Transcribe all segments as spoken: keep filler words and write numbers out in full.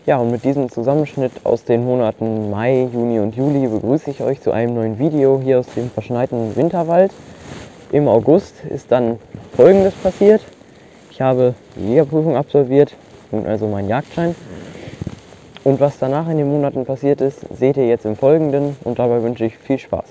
Ja, und mit diesem Zusammenschnitt aus den Monaten Mai, Juni und Juli begrüße ich euch zu einem neuen Video hier aus dem verschneiten Winterwald. Im August ist dann Folgendes passiert. Ich habe die Jägerprüfung absolviert, nun also meinen Jagdschein. Und was danach in den Monaten passiert ist, seht ihr jetzt im Folgenden und dabei wünsche ich viel Spaß.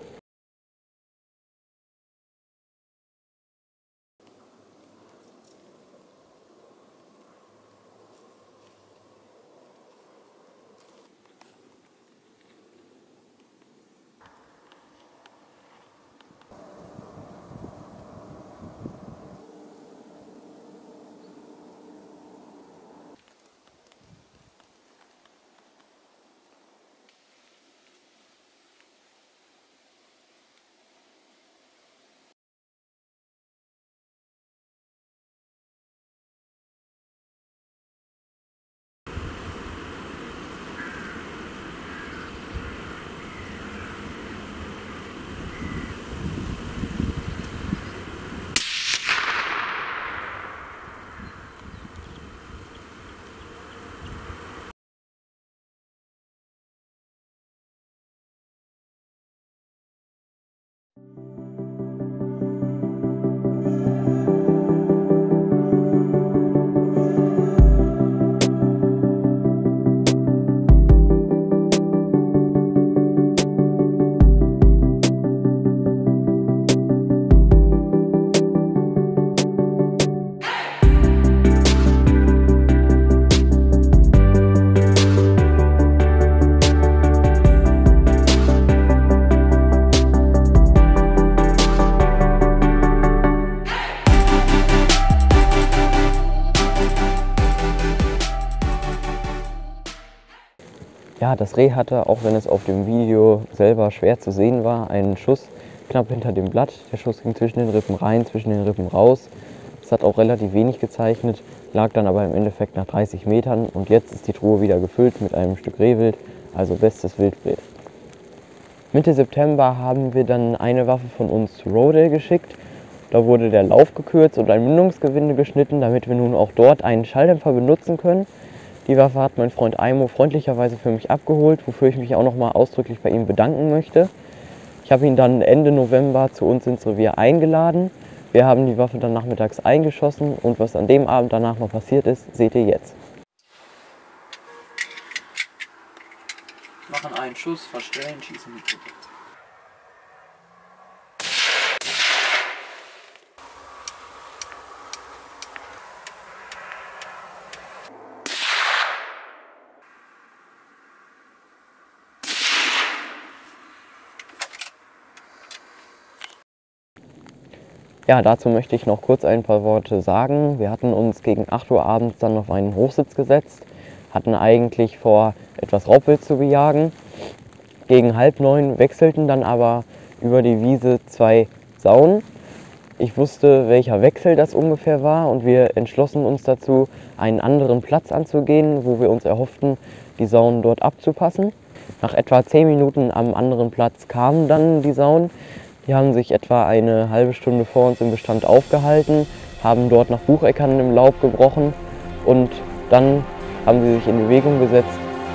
Ja, das Reh hatte, auch wenn es auf dem Video selber schwer zu sehen war, einen Schuss knapp hinter dem Blatt. Der Schuss ging zwischen den Rippen rein, zwischen den Rippen raus. Es hat auch relativ wenig gezeichnet, lag dann aber im Endeffekt nach dreißig Metern. Und jetzt ist die Truhe wieder gefüllt mit einem Stück Rehwild, also bestes Wildbret. Mitte September haben wir dann eine Waffe von uns zu Rodale geschickt. Da wurde der Lauf gekürzt und ein Mündungsgewinde geschnitten, damit wir nun auch dort einen Schalldämpfer benutzen können. Die Waffe hat mein Freund Aimo freundlicherweise für mich abgeholt, wofür ich mich auch noch mal ausdrücklich bei ihm bedanken möchte. Ich habe ihn dann Ende November zu uns ins Revier eingeladen. Wir haben die Waffe dann nachmittags eingeschossen und was an dem Abend danach noch passiert ist, seht ihr jetzt. Machen einen Schuss, verstellen, schießen die Kutte. Ja, dazu möchte ich noch kurz ein paar Worte sagen. Wir hatten uns gegen acht Uhr abends dann auf einen Hochsitz gesetzt, hatten eigentlich vor, etwas Raubwild zu bejagen. Gegen halb neun wechselten dann aber über die Wiese zwei Sauen. Ich wusste, welcher Wechsel das ungefähr war und wir entschlossen uns dazu, einen anderen Platz anzugehen, wo wir uns erhofften, die Sauen dort abzupassen. Nach etwa zehn Minuten am anderen Platz kamen dann die Sauen. Die haben sich etwa eine halbe Stunde vor uns im Bestand aufgehalten, haben dort nach Bucheckern im Laub gebrochen und dann haben sie sich in Bewegung gesetzt.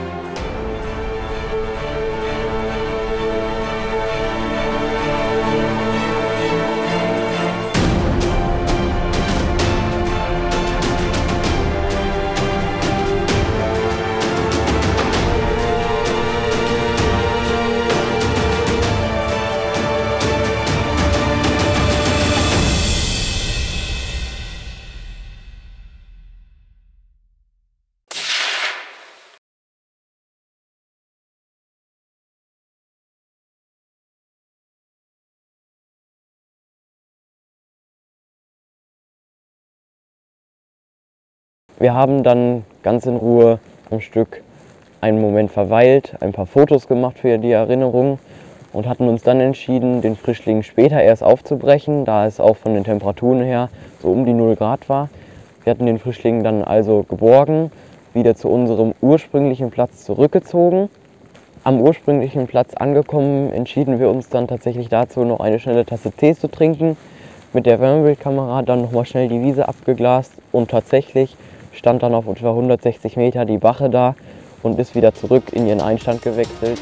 Wir haben dann ganz in Ruhe am Stück einen Moment verweilt, ein paar Fotos gemacht für die Erinnerung und hatten uns dann entschieden, den Frischling später erst aufzubrechen, da es auch von den Temperaturen her so um die null Grad war. Wir hatten den Frischling dann also geborgen, wieder zu unserem ursprünglichen Platz zurückgezogen. Am ursprünglichen Platz angekommen, entschieden wir uns dann tatsächlich dazu, noch eine schnelle Tasse Tee zu trinken. Mit der Wärmebildkamera dann nochmal schnell die Wiese abgeglast und tatsächlich stand dann auf etwa hundertsechzig Meter die Bache da und ist wieder zurück in ihren Einstand gewechselt.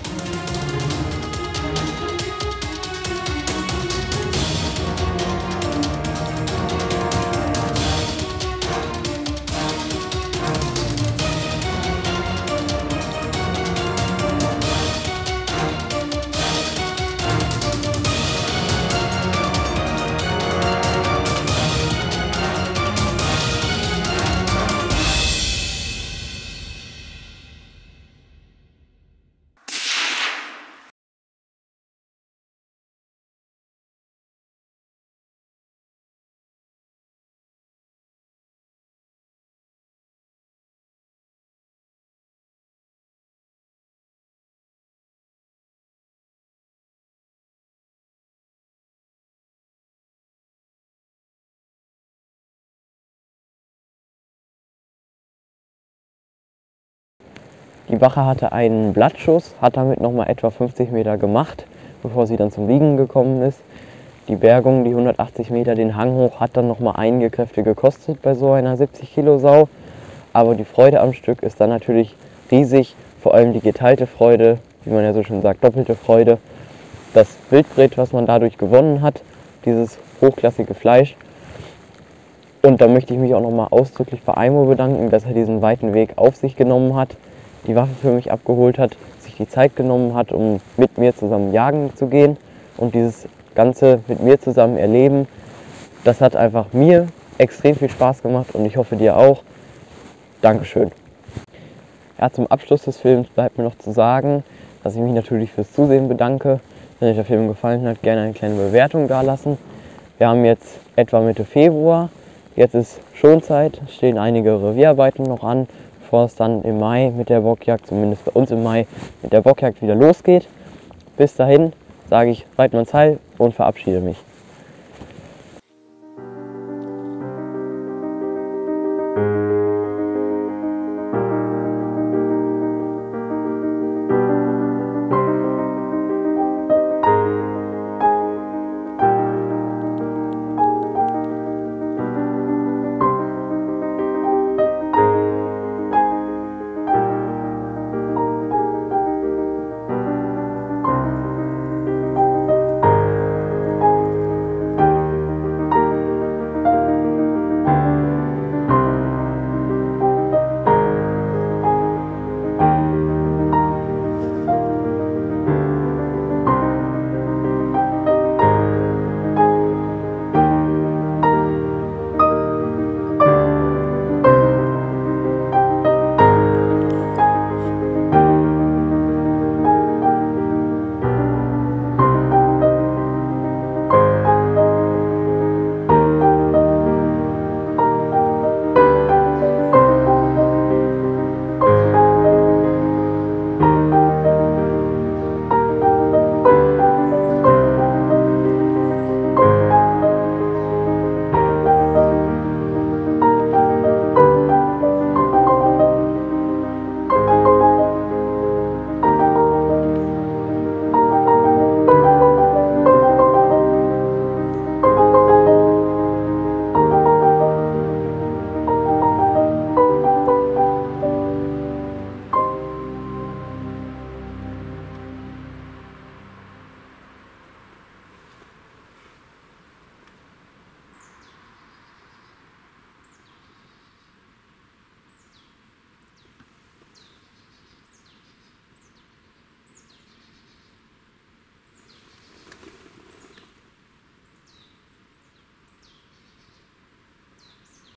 Die Bache hatte einen Blattschuss, hat damit nochmal etwa fünfzig Meter gemacht, bevor sie dann zum Liegen gekommen ist. Die Bergung, die hundertachtzig Meter den Hang hoch, hat dann nochmal einige Kräfte gekostet bei so einer siebzig Kilo Sau. Aber die Freude am Stück ist dann natürlich riesig, vor allem die geteilte Freude, wie man ja so schön sagt, doppelte Freude. Das Wildbret, was man dadurch gewonnen hat, dieses hochklassige Fleisch. Und da möchte ich mich auch nochmal ausdrücklich bei Aimo bedanken, dass er diesen weiten Weg auf sich genommen hat, die Waffe für mich abgeholt hat, sich die Zeit genommen hat, um mit mir zusammen jagen zu gehen und dieses Ganze mit mir zusammen erleben. Das hat einfach mir extrem viel Spaß gemacht und ich hoffe dir auch. Dankeschön. Ja, zum Abschluss des Films bleibt mir noch zu sagen, dass ich mich natürlich fürs Zusehen bedanke. Wenn euch der Film gefallen hat, gerne eine kleine Bewertung dalassen. Wir haben jetzt etwa Mitte Februar, jetzt ist Schonzeit, stehen einige Revierarbeiten noch an, bevor es dann im Mai mit der Bockjagd, zumindest bei uns im Mai, mit der Bockjagd wieder losgeht. Bis dahin sage ich Weidmanns Heil und verabschiede mich.